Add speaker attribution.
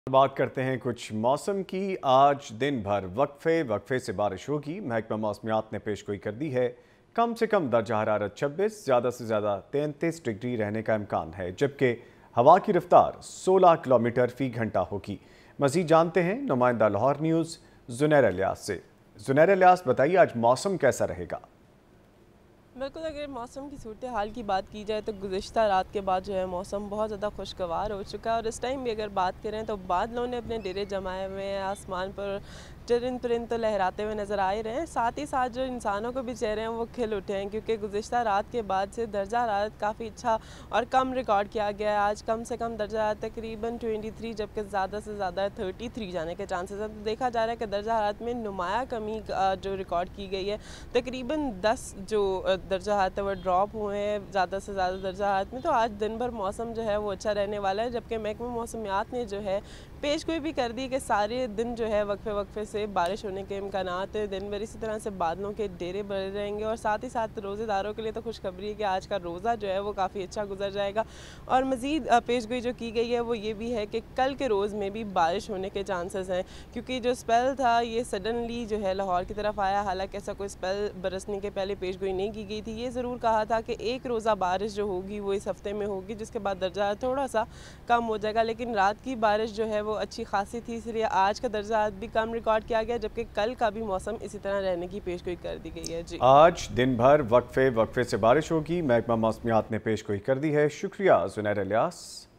Speaker 1: बात करते हैं कुछ मौसम की। आज दिन भर वक्फे वक्फे से बारिश होगी। महकमा मौसमियात ने पेशगोई कर दी है कम से कम दर्जा हरारत 26, ज़्यादा से ज़्यादा 33 डिग्री रहने का इम्कान है, जबकि हवा की रफ्तार 16 किलोमीटर फी घंटा होगी। मज़ीद जानते हैं नुमाइंदा लाहौर न्यूज़ जुनैर इलियास से। जुनैर इलियास, बताइए आज मौसम कैसा रहेगा?
Speaker 2: बिल्कुल, अगर मौसम की सूरत हाल की बात की जाए तो गुज़िश्ता रात के बाद जो है मौसम बहुत ज़्यादा खुशगवार हो चुका है और इस टाइम भी अगर बात करें तो बादलों ने अपने डेरे जमाए हुए हैं। आसमान पर चरिंद परिंद तो लहराते हुए नज़र आ ही रहे हैं, साथ ही साथ जो इंसानों को भी चेहरे हैं वो खिल उठे हैं, क्योंकि गुज़िश्ता रात के बाद से दर्जा हरारत काफ़ी अच्छा और कम रिकॉर्ड किया गया है। आज कम से कम दर्जा हरारत तकरीबन 23, जबकि ज़्यादा से ज़्यादा 33 जाने के चांसेस हैं। तो देखा जा रहा है कि दर्जा हरारत में नुमाया कमी जो रिकॉर्ड की गई है। तकरीबन 10 जो दर्जा हरारत है वो ड्रॉप हुए हैं ज़्यादा से ज़्यादा दर्जा हरारत में। तो आज दिन भर मौसम जो है वो अच्छा रहने वाला है, जबकि महकमा मौसमियात ने जो है पेशगोई भी कर दी कि सारे दिन जो है वक्फे वक्फे से बारिश होने के इम्कानात है। दिन भर इसी तरह से बादलों के डेरे बने रहेंगे और साथ ही साथ रोज़ेदारों के लिए तो खुशखबरी है कि आज का रोज़ा जो है वो काफ़ी अच्छा गुजर जाएगा। और मज़ीद पेशगोई जो की गई है वो ये भी है कि कल के रोज़ में भी बारिश होने के चांसेस हैं, क्योंकि जो स्पेल था ये सडनली जो है लाहौर की तरफ आया। हालांकि ऐसा कोई स्पेल बरसने के पहले पेशगोई नहीं की गई थी। ये ज़रूर कहा था कि एक रोज़ा बारिश जो होगी वो इस हफ्ते में होगी, जिसके बाद दर्जा थोड़ा सा कम हो जाएगा। लेकिन रात की बारिश जो है वो अच्छी खासी थी, इसलिए आज का दर्जा भी कम रिकॉर्ड किया गया, जबकि कल का भी मौसम इसी तरह रहने की पेशगोई कर दी गई है। जी,
Speaker 1: आज दिन भर वक्फे वक्फे से बारिश होगी। महकमा मौसमियात ने पेशगोई कर दी है। शुक्रिया जुनैर इलियास।